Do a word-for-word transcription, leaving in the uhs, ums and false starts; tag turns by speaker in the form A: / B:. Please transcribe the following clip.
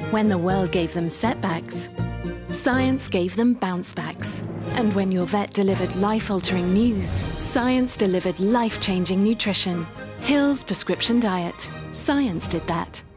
A: When the world gave them setbacks, science gave them bounce backs. And when your vet delivered life-altering news, science delivered life-changing nutrition. Hill's Prescription Diet. Science did that.